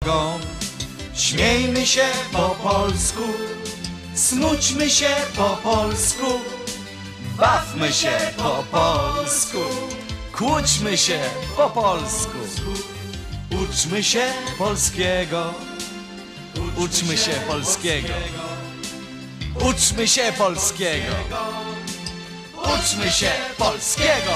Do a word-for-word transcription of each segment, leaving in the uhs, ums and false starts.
Śmiejmy się po polsku, smućmy się po polsku, bawmy się po polsku, kłóćmy się po polsku, uczmy się polskiego, uczmy się polskiego, uczmy się polskiego, uczmy się polskiego.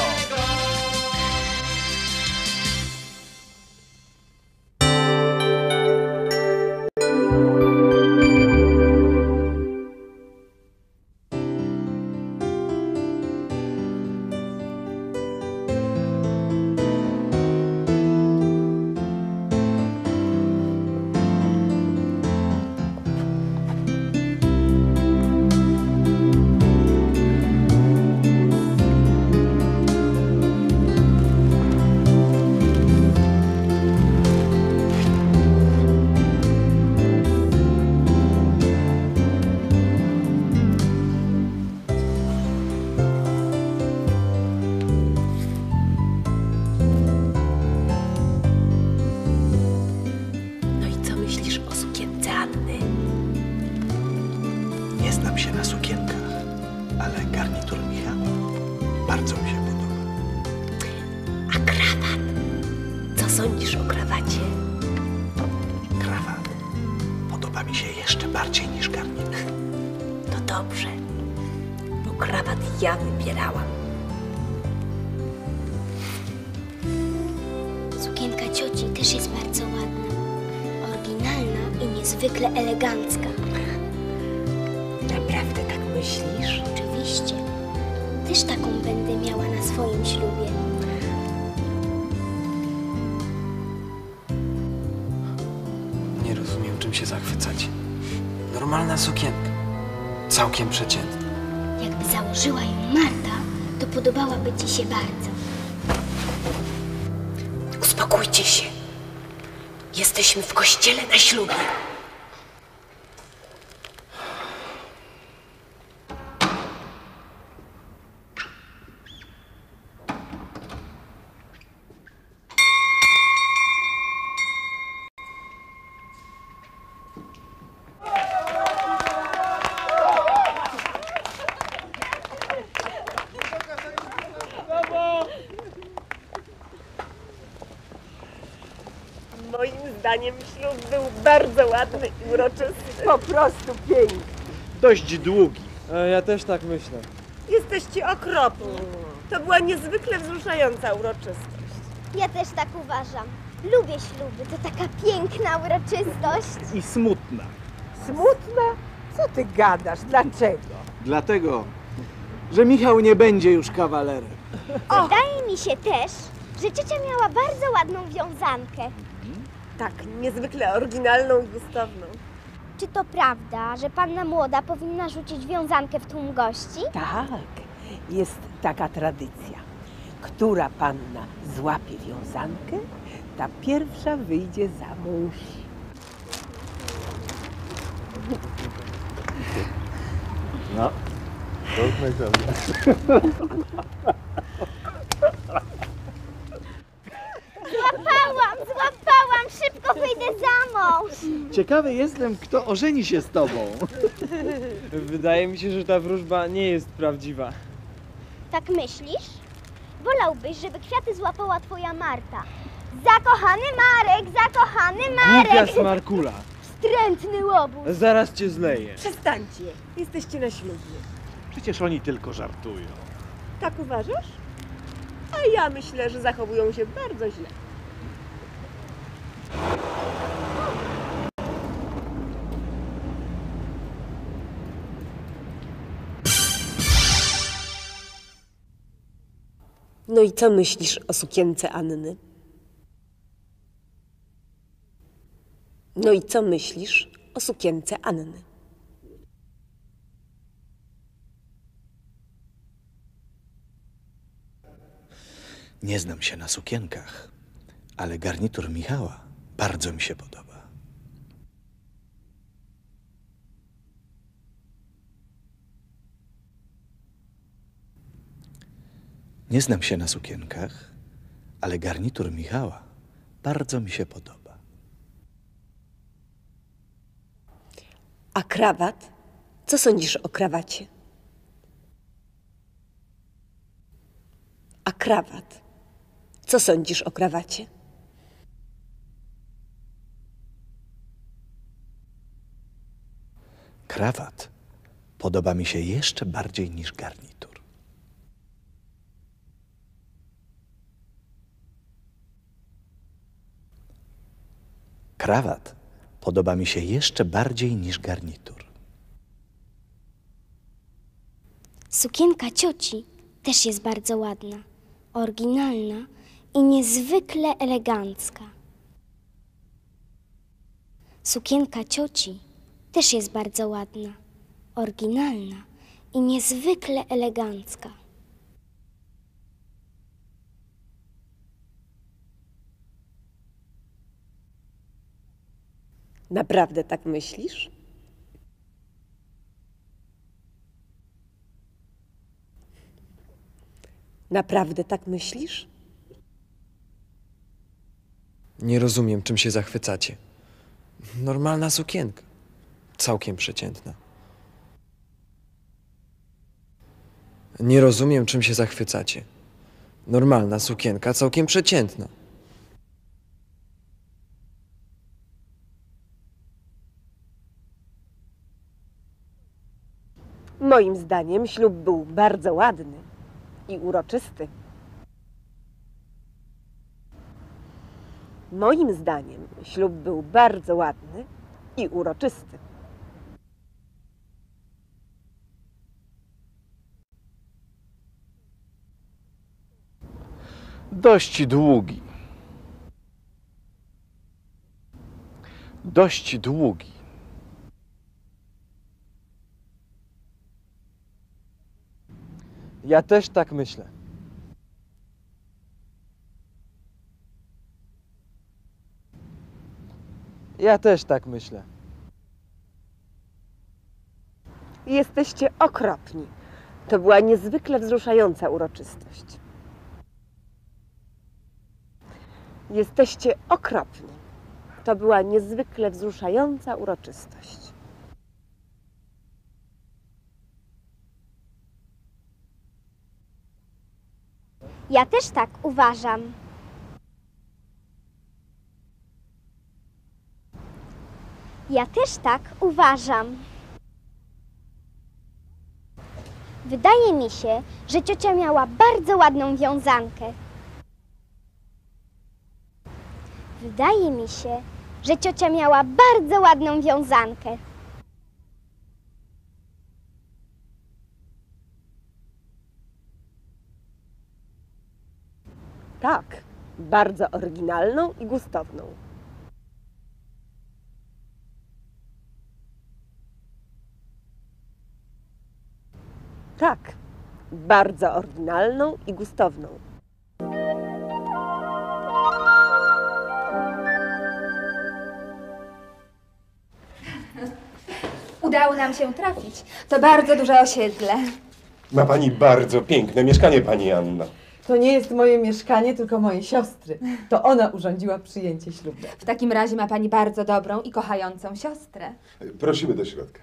Nie znam się na sukienkach, ale garnitur Michała bardzo mi się podoba. A krawat? Co sądzisz o krawacie? Krawat podoba mi się jeszcze bardziej niż garnitur. To dobrze, bo krawat ja wybierałam. Sukienka cioci też jest bardzo ładna, oryginalna i niezwykle elegancka. Naprawdę tak myślisz? Oczywiście. Też taką będę miała na swoim ślubie. Nie rozumiem, czym się zachwycać. Normalna sukienka. Całkiem przeciętna. Jakby założyła ją Marta, to podobałaby ci się bardzo. Uspokójcie się. Jesteśmy w kościele na ślubie. Moim zdaniem ślub był bardzo ładny i uroczysty. Po prostu piękny. Dość długi. Ja też tak myślę. Jesteście okropni. To była niezwykle wzruszająca uroczystość. Ja też tak uważam. Lubię śluby, to taka piękna uroczystość. I smutna. Smutna? Co ty gadasz? Dlaczego? Dlatego, że Michał nie będzie już kawalerem. Wydaje mi się też, że ciocia miała bardzo ładną wiązankę. Tak, niezwykle oryginalną i gustowną. Czy to prawda, że panna młoda powinna rzucić wiązankę w tłum gości? Tak, jest taka tradycja. Która panna złapie wiązankę, ta pierwsza wyjdzie za mąż. No, róbmy sobie. Złapałam, złapałam! Szybko wyjdę za mąż! Ciekawy jestem, kto ożeni się z tobą. Wydaje mi się, że ta wróżba nie jest prawdziwa. Tak myślisz? Wolałbyś, żeby kwiaty złapała twoja Marta. Zakochany Marek, zakochany Głupia Marek! smarkula. Wstrętny łobuz! Zaraz cię zleję. Przestańcie, jesteście na ślubie. Przecież oni tylko żartują. Tak uważasz? A ja myślę, że zachowują się bardzo źle. No i co myślisz o sukience Anny? No i co myślisz o sukience Anny? Nie znam się na sukienkach, ale garnitur Michała bardzo mi się podoba. Nie znam się na sukienkach, ale garnitur Michała bardzo mi się podoba. A krawat? Co sądzisz o krawacie? A krawat? Co sądzisz o krawacie? Krawat podoba mi się jeszcze bardziej niż garnitur. Krawat podoba mi się jeszcze bardziej niż garnitur. Sukienka cioci też jest bardzo ładna, oryginalna i niezwykle elegancka. Sukienka cioci też jest bardzo ładna, oryginalna i niezwykle elegancka. Naprawdę tak myślisz? Naprawdę tak myślisz? Nie rozumiem, czym się zachwycacie. Normalna sukienka. Całkiem przeciętna. Nie rozumiem, czym się zachwycacie. Normalna sukienka, całkiem przeciętna. Moim zdaniem ślub był bardzo ładny i uroczysty. Moim zdaniem ślub był bardzo ładny i uroczysty. Dość długi. Dość długi. Ja też tak myślę. Ja też tak myślę. Jesteście okropni. To była niezwykle wzruszająca uroczystość. Jesteście okropni. To była niezwykle wzruszająca uroczystość. Ja też tak uważam. Ja też tak uważam. Wydaje mi się, że ciocia miała bardzo ładną wiązankę. Wydaje mi się, że ciocia miała bardzo ładną wiązankę. Tak, bardzo oryginalną i gustowną. Tak, bardzo oryginalną i gustowną. Udało nam się trafić. To bardzo duże osiedle. Ma pani bardzo piękne mieszkanie, pani Anna. To nie jest moje mieszkanie, tylko mojej siostry. To ona urządziła przyjęcie ślubne. W takim razie ma pani bardzo dobrą i kochającą siostrę. Prosimy do środka.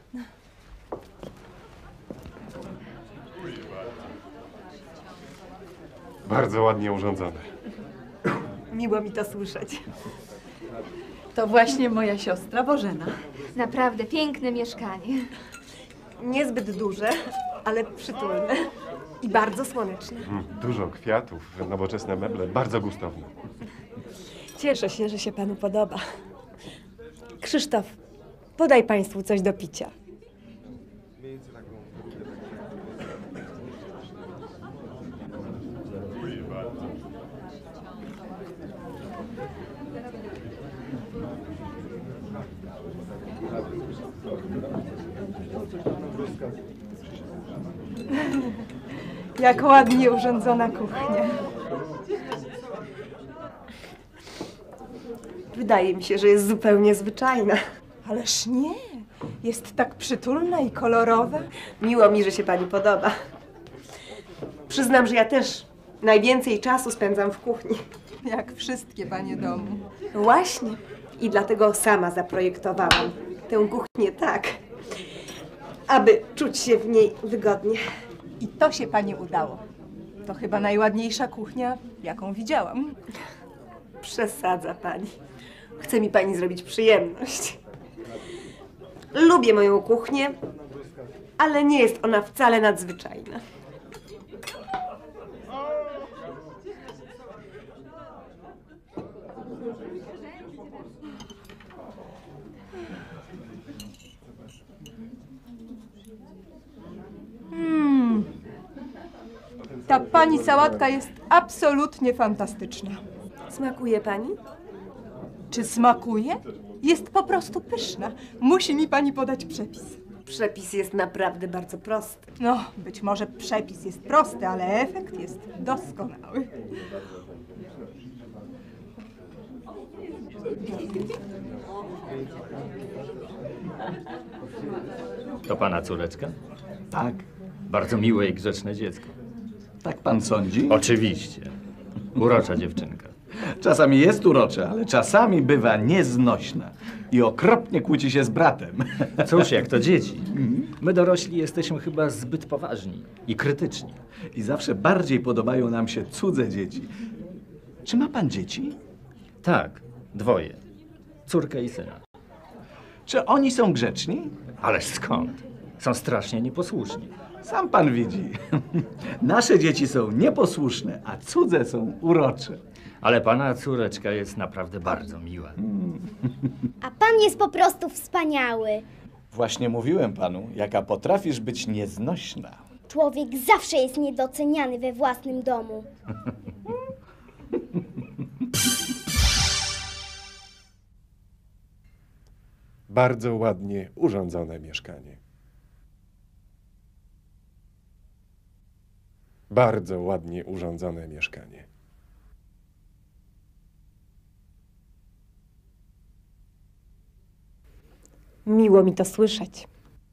Bardzo ładnie urządzone. Miło mi to słyszeć. To właśnie moja siostra Bożena. Naprawdę piękne mieszkanie. Niezbyt duże, ale przytulne. I bardzo słoneczne. Mm, dużo kwiatów, nowoczesne meble, bardzo gustowne. Cieszę się, że się panu podoba. Krzysztof, podaj państwu coś do picia. Jak ładnie urządzona kuchnia. Wydaje mi się, że jest zupełnie zwyczajna. Ależ nie. Jest tak przytulna i kolorowa. Miło mi, że się pani podoba. Przyznam, że ja też najwięcej czasu spędzam w kuchni. Jak wszystkie panie domu. Właśnie. I dlatego sama zaprojektowałam tę kuchnię tak, aby czuć się w niej wygodnie. I to się pani udało. To chyba najładniejsza kuchnia, jaką widziałam. Przesadza pani. Chce mi pani zrobić przyjemność. Lubię moją kuchnię, ale nie jest ona wcale nadzwyczajna. Hmm. Ta pani sałatka jest absolutnie fantastyczna. Smakuje pani? Czy smakuje? Jest po prostu pyszna. Musi mi pani podać przepis. Przepis jest naprawdę bardzo prosty. No, być może przepis jest prosty, ale efekt jest doskonały. To pana córeczka? Tak. Bardzo miłe i grzeczne dziecko. Tak pan sądzi? Oczywiście. Urocza dziewczynka. Czasami jest urocza, ale czasami bywa nieznośna i okropnie kłóci się z bratem. Cóż, jak to dzieci. My dorośli jesteśmy chyba zbyt poważni i krytyczni. I zawsze bardziej podobają nam się cudze dzieci. Czy ma pan dzieci? Tak, dwoje. Córkę i syna. Czy oni są grzeczni? Ależ skąd? Są strasznie nieposłuszni. Sam pan widzi. Nasze dzieci są nieposłuszne, a cudze są urocze. Ale pana córeczka jest naprawdę bardzo miła. A pan jest po prostu wspaniały. Właśnie mówiłem panu, jaka potrafisz być nieznośna. Człowiek zawsze jest niedoceniany we własnym domu. Bardzo ładnie urządzone mieszkanie. Bardzo ładnie urządzone mieszkanie. Miło mi to słyszeć.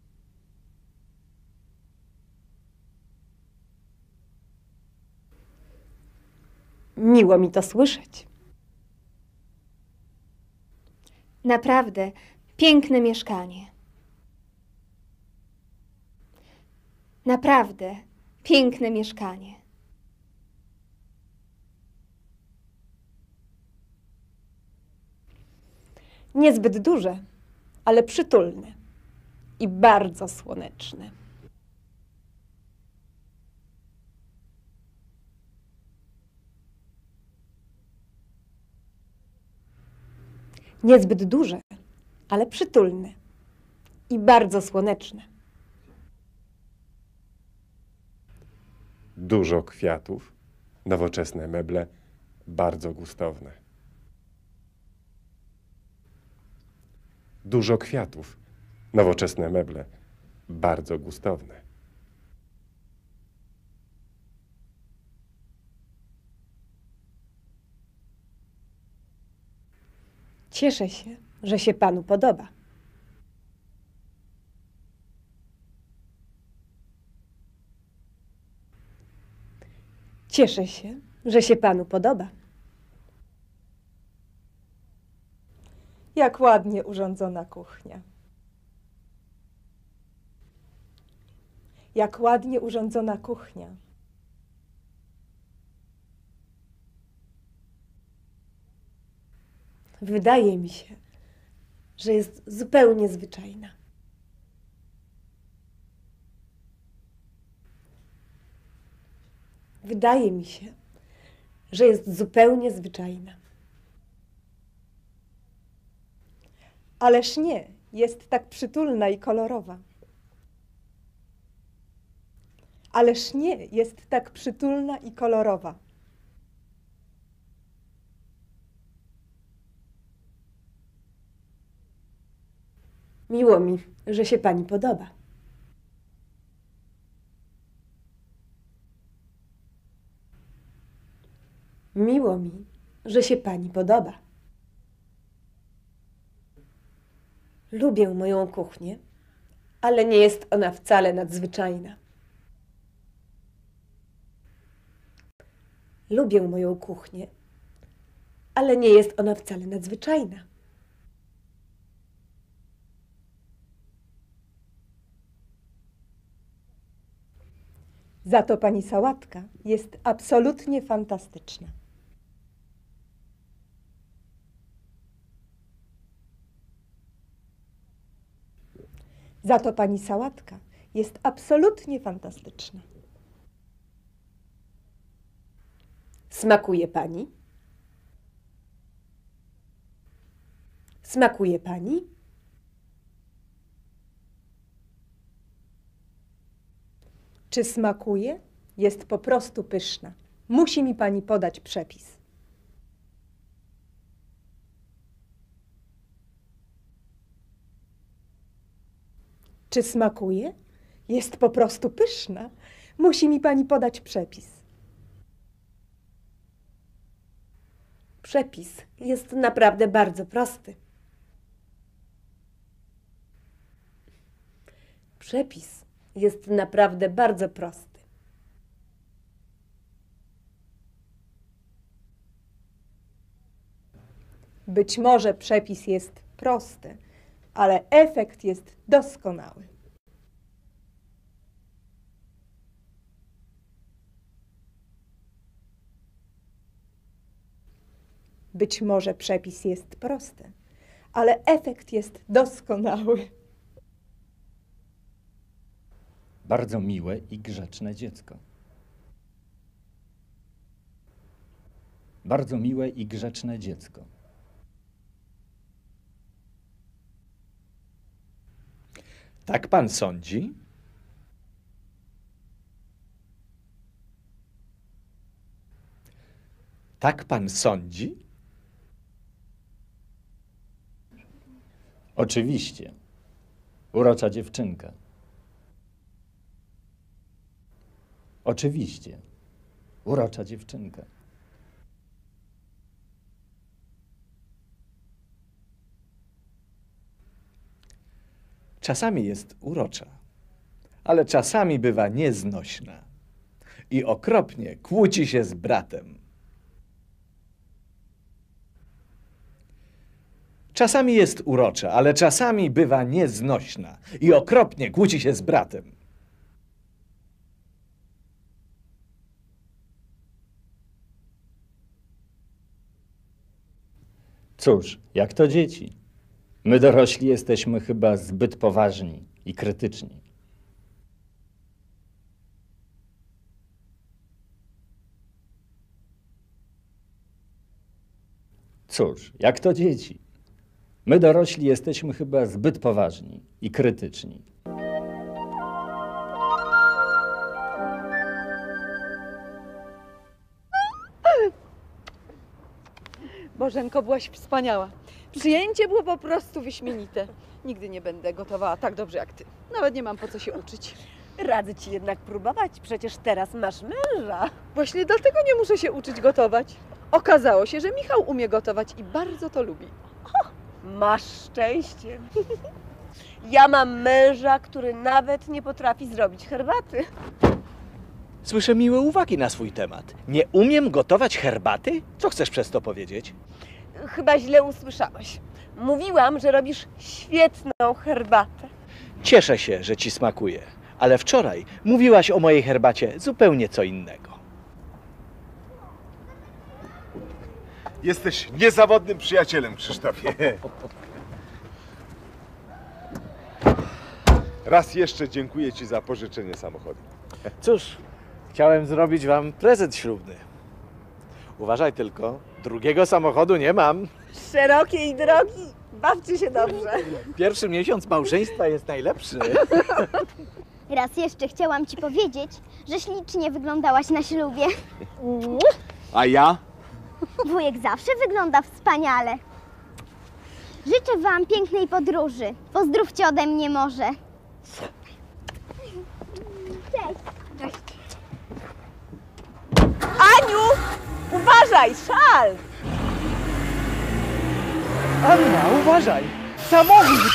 Miło mi to słyszeć. Naprawdę piękne mieszkanie. Naprawdę piękne mieszkanie. Niezbyt duże, ale przytulne i bardzo słoneczne. Niezbyt duże, ale przytulne i bardzo słoneczne. Dużo kwiatów, nowoczesne meble, bardzo gustowne. Dużo kwiatów, nowoczesne meble, bardzo gustowne. Cieszę się, że się panu podoba. Cieszę się, że się panu podoba. Jak ładnie urządzona kuchnia. Jak ładnie urządzona kuchnia. Wydaje mi się, że jest zupełnie zwyczajna. Wydaje mi się, że jest zupełnie zwyczajna. Ależ nie, jest tak przytulna i kolorowa. Ależ nie, jest tak przytulna i kolorowa. Miło mi, że się pani podoba. Miło mi, że się pani podoba. Lubię moją kuchnię, ale nie jest ona wcale nadzwyczajna. Lubię moją kuchnię, ale nie jest ona wcale nadzwyczajna. Za to pani sałatka jest absolutnie fantastyczna. Za to pani sałatka jest absolutnie fantastyczna. Smakuje pani? Smakuje pani? Czy smakuje? Jest po prostu pyszna. Musi mi pani podać przepis. Czy smakuje? Jest po prostu pyszna. Musi mi pani podać przepis. Przepis jest naprawdę bardzo prosty. Przepis jest naprawdę bardzo prosty. Być może przepis jest prosty, ale efekt jest doskonały. Być może przepis jest prosty, ale efekt jest doskonały. Bardzo miłe i grzeczne dziecko. Bardzo miłe i grzeczne dziecko. Tak pan sądzi? Tak pan sądzi? Oczywiście. Urocza dziewczynka. Oczywiście. Urocza dziewczynka. Czasami jest urocza, ale czasami bywa nieznośna i okropnie kłóci się z bratem. Czasami jest urocza, ale czasami bywa nieznośna i okropnie kłóci się z bratem. Cóż, jak to dzieci. My dorośli jesteśmy chyba zbyt poważni i krytyczni. Cóż, jak to dzieci. My dorośli jesteśmy chyba zbyt poważni i krytyczni. Bożenko, byłaś wspaniała. Przyjęcie było po prostu wyśmienite. Nigdy nie będę gotowała tak dobrze jak ty. Nawet nie mam po co się uczyć. Radzę ci jednak próbować, przecież teraz masz męża. Właśnie dlatego nie muszę się uczyć gotować. Okazało się, że Michał umie gotować i bardzo to lubi. O, masz szczęście. Ja mam męża, który nawet nie potrafi zrobić herbaty. Słyszę miłe uwagi na swój temat. Nie umiem gotować herbaty? Co chcesz przez to powiedzieć? Chyba źle usłyszałeś. Mówiłam, że robisz świetną herbatę. Cieszę się, że ci smakuje, ale wczoraj mówiłaś o mojej herbacie zupełnie co innego. Jesteś niezawodnym przyjacielem, Krzysztofie. Raz jeszcze dziękuję ci za pożyczenie samochodu. Cóż, chciałem zrobić wam prezent ślubny. Uważaj tylko, drugiego samochodu nie mam. Szerokiej drogi, bawcie się dobrze. Pierwszy miesiąc małżeństwa jest najlepszy. Raz jeszcze chciałam ci powiedzieć, że ślicznie wyglądałaś na ślubie. A ja? Wujek zawsze wygląda wspaniale. Życzę wam pięknej podróży. Pozdrówcie ode mnie może. Cześć. Cześć. Aniu, uważaj, szal! Anna, uważaj! Samochód!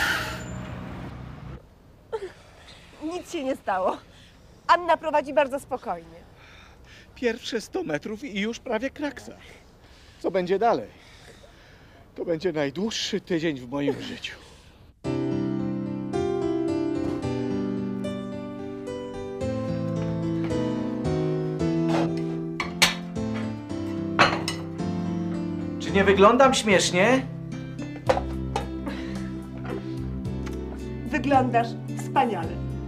Nic się nie stało. Anna prowadzi bardzo spokojnie. Pierwsze sto metrów i już prawie kraksa. Co będzie dalej? To będzie najdłuższy tydzień w moim życiu. Czy nie wyglądam śmiesznie? Wyglądasz wspaniale.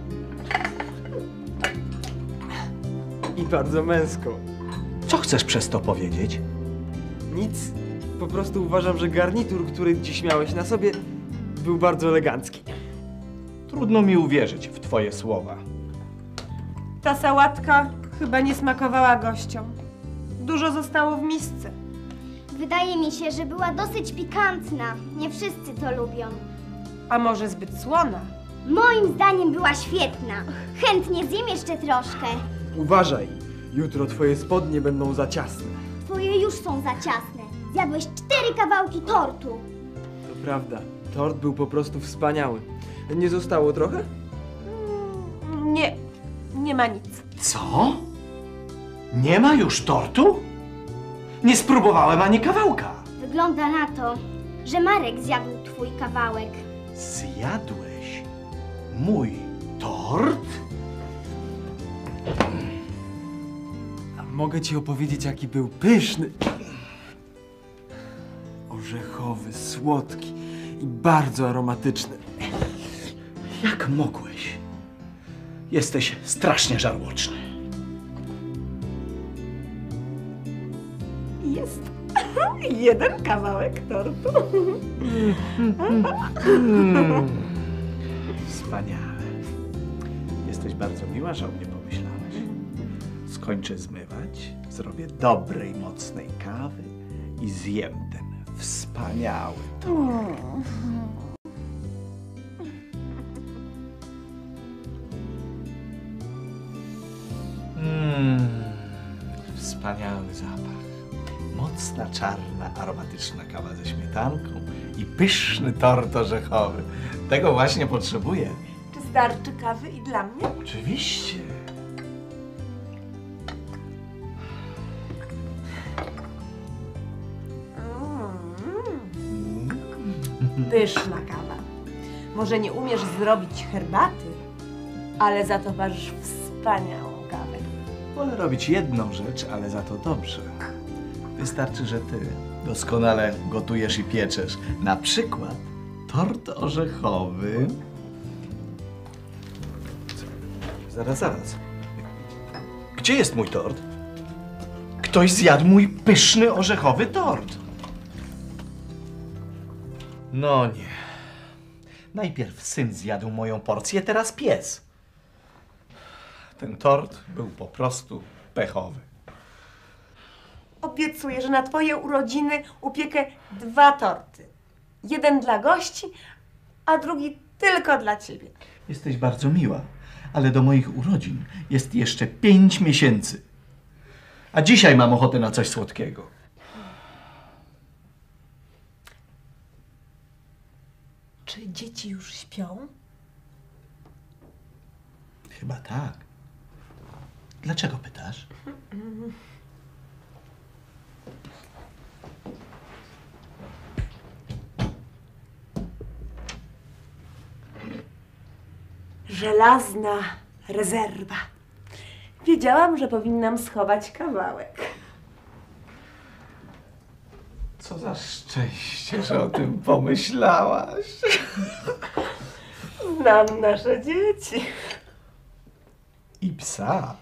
I bardzo męsko. Co chcesz przez to powiedzieć? Nic. Po prostu uważam, że garnitur, który dziś miałeś na sobie, był bardzo elegancki. Trudno mi uwierzyć w twoje słowa. Ta sałatka chyba nie smakowała gościom. Dużo zostało w misce. Wydaje mi się, że była dosyć pikantna. Nie wszyscy to lubią. A może zbyt słona? Moim zdaniem była świetna. Chętnie zjem jeszcze troszkę. Uważaj, jutro twoje spodnie będą za ciasne. Twoje już są za ciasne. Zjadłeś cztery kawałki tortu. To prawda, tort był po prostu wspaniały. Nie zostało trochę? Nie, nie ma nic. Co? Nie ma już tortu? Nie spróbowałem ani kawałka. Wygląda na to, że Marek zjadł twój kawałek. Zjadłeś mój tort? A mogę ci opowiedzieć, jaki był pyszny. Orzechowy, słodki i bardzo aromatyczny. Jak mogłeś? Jesteś strasznie żarłoczny. Jest jeden kawałek tortu. Mm. Wspaniale. Jesteś bardzo miła, że o mnie pomyślałeś. Skończę zmywać, zrobię dobrej, mocnej kawy i zjem ten wspaniały tort. Mm. Wspaniały zapach. Mocna, czarna, aromatyczna kawa ze śmietanką i pyszny tort orzechowy. Tego właśnie potrzebuję. Czy starczy kawy i dla mnie? Oczywiście. Mm. Pyszna kawa. Może nie umiesz zrobić herbaty, ale za to masz wspaniałą kawę. Wolę robić jedną rzecz, ale za to dobrze. Wystarczy, że ty doskonale gotujesz i pieczesz. Na przykład tort orzechowy. Zaraz, zaraz. Gdzie jest mój tort? Ktoś zjadł mój pyszny orzechowy tort. No nie. Najpierw syn zjadł moją porcję, teraz pies. Ten tort był po prostu pechowy. Obiecuję, że na twoje urodziny upiekę dwa torty. Jeden dla gości, a drugi tylko dla ciebie. Jesteś bardzo miła, ale do moich urodzin jest jeszcze pięć miesięcy. A dzisiaj mam ochotę na coś słodkiego. Czy dzieci już śpią? Chyba tak. Dlaczego pytasz? Żelazna rezerwa. Wiedziałam, że powinnam schować kawałek. Co za szczęście, że o tym pomyślałaś. Znam nasze dzieci. I psa.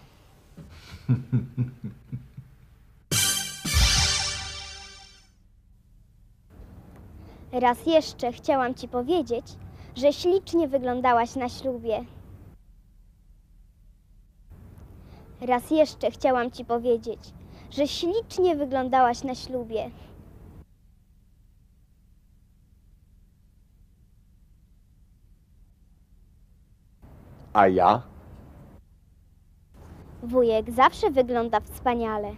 Raz jeszcze chciałam ci powiedzieć, że ślicznie wyglądałaś na ślubie. Raz jeszcze chciałam ci powiedzieć, że ślicznie wyglądałaś na ślubie. A ja? Wujek zawsze wygląda wspaniale.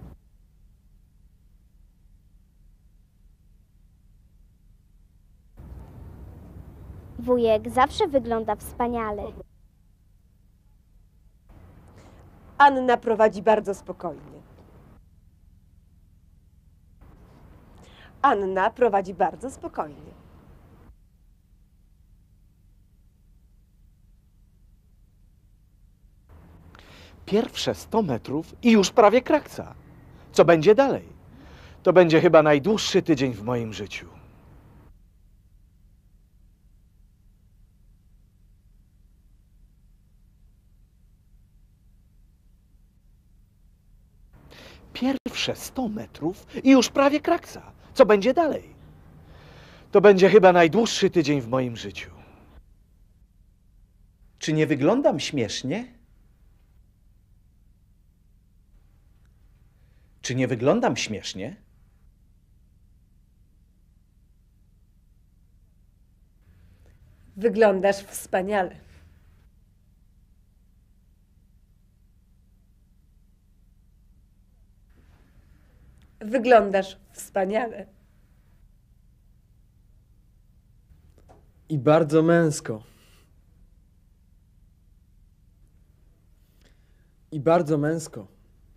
Wujek zawsze wygląda wspaniale. Anna prowadzi bardzo spokojnie. Anna prowadzi bardzo spokojnie. Pierwsze sto metrów i już prawie kraksa. Co będzie dalej? To będzie chyba najdłuższy tydzień w moim życiu. Pierwsze sto metrów i już prawie kraksa. Co będzie dalej? To będzie chyba najdłuższy tydzień w moim życiu. Czy nie wyglądam śmiesznie? Czy nie wyglądam śmiesznie? Wyglądasz wspaniale. Wyglądasz wspaniale. I bardzo męsko. I bardzo męsko.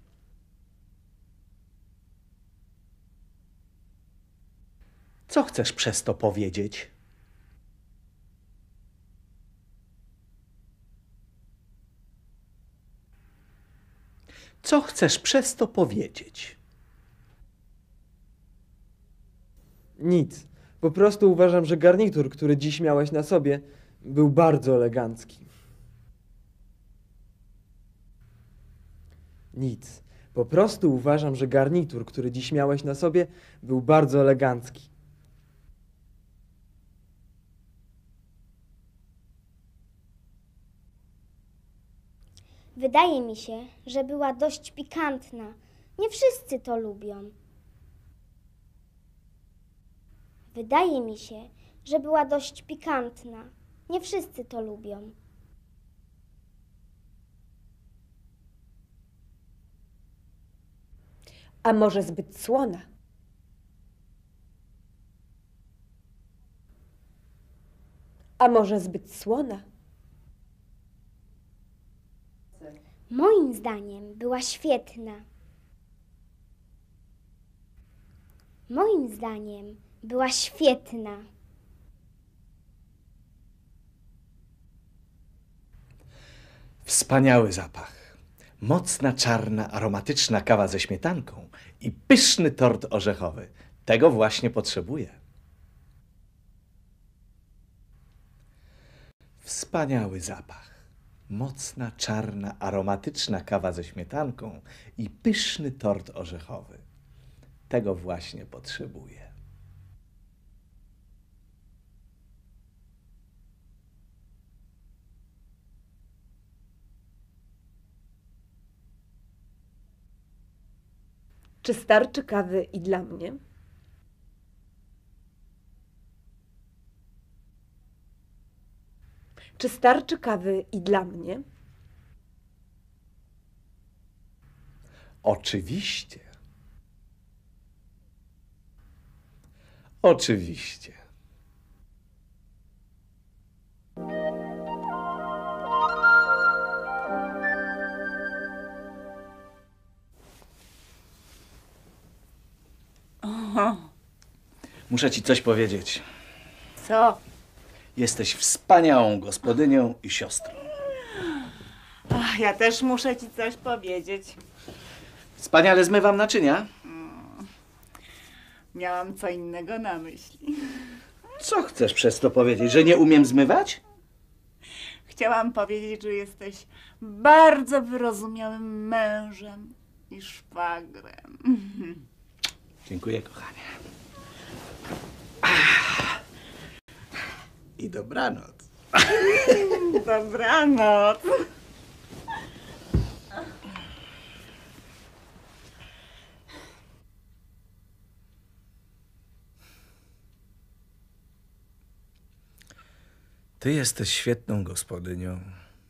Co chcesz przez to powiedzieć? Co chcesz przez to powiedzieć? Nic. Po prostu uważam, że garnitur, który dziś miałeś na sobie, był bardzo elegancki. Nic. Po prostu uważam, że garnitur, który dziś miałeś na sobie, był bardzo elegancki. Wydaje mi się, że była dość pikantna. Nie wszyscy to lubią. Wydaje mi się, że była dość pikantna. Nie wszyscy to lubią. A może zbyt słona? A może zbyt słona? Moim zdaniem była świetna. Moim zdaniem była świetna. Wspaniały zapach. Mocna, czarna, aromatyczna kawa ze śmietanką i pyszny tort orzechowy. Tego właśnie potrzebuję. Wspaniały zapach. Mocna, czarna, aromatyczna kawa ze śmietanką i pyszny tort orzechowy. Tego właśnie potrzebuję. Czy starczy kawy i dla mnie? Czy starczy kawy i dla mnie? Oczywiście. Oczywiście. Oho. Muszę ci coś powiedzieć. Co? Jesteś wspaniałą gospodynią i siostrą. Ach, ja też muszę ci coś powiedzieć. Wspaniale zmywam naczynia. Miałam co innego na myśli. Co chcesz przez to powiedzieć, że nie umiem zmywać? Chciałam powiedzieć, że jesteś bardzo wyrozumiałym mężem i szwagrem. Dziękuję, kochanie. Ach. I dobranoc. Dobranoc. Ty jesteś świetną gospodynią.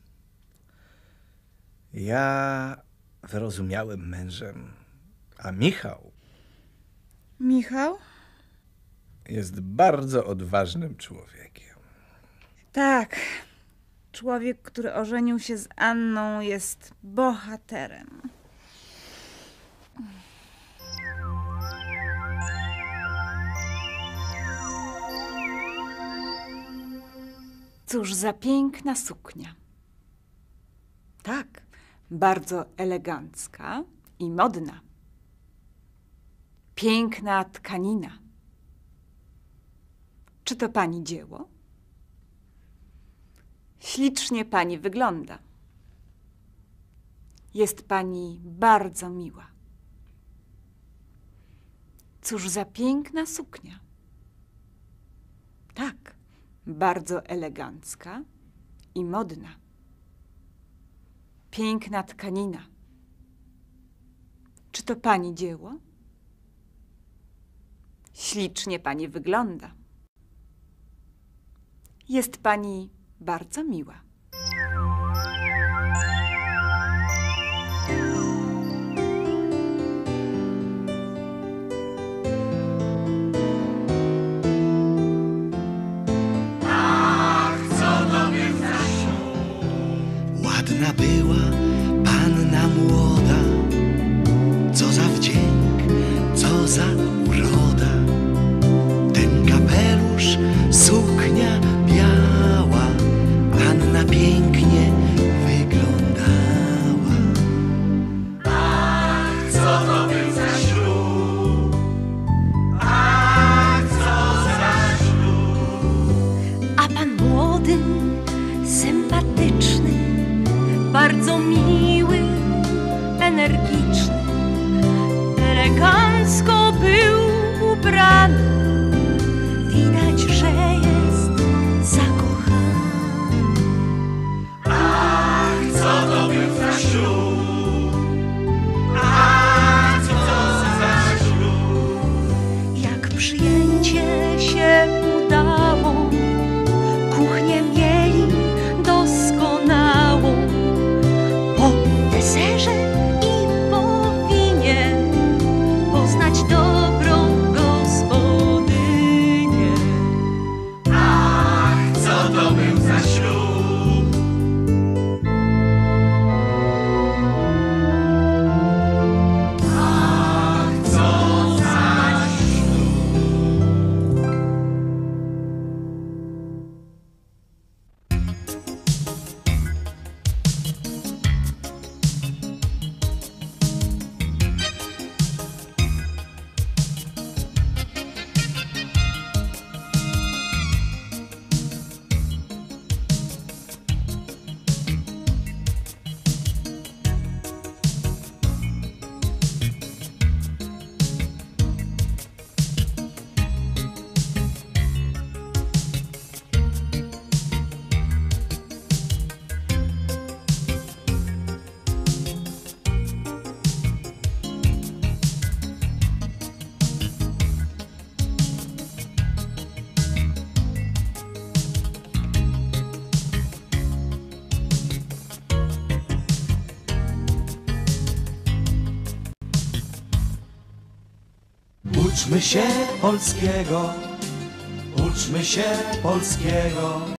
Ja wyrozumiałym mężem. A Michał Michał? jest bardzo odważnym człowiekiem. Tak. Człowiek, który ożenił się z Anną, jest bohaterem. Cóż za piękna suknia. Tak, bardzo elegancka i modna. Piękna tkanina. Czy to pani dzieło? Ślicznie pani wygląda. Jest pani bardzo miła. Cóż za piękna suknia. Tak, bardzo elegancka i modna. Piękna tkanina. Czy to pani dzieło? Ślicznie pani wygląda. Jest pani bardzo miła. Ładna była panna młoda, co za wdzięk, co za uroda. Ten kapelusz, suknia biała, panna pięknie wyglądała. Ach, co to był za ślub, ach, co za ślub. A pan młody, sympatyczny, bardzo miły, energiczny, elegancko był ubrany. Widać, że jest zakochany. Ach, co to był za ślub, ach, co za ślub. Jak przyjęcie się udało, kuchnię mieli doskonałą. Po deserze i po winie poznać dobrą gospodynię. Ach, co to był za ślub, ach, co za ślub. Uczmy się polskiego, uczmy się polskiego.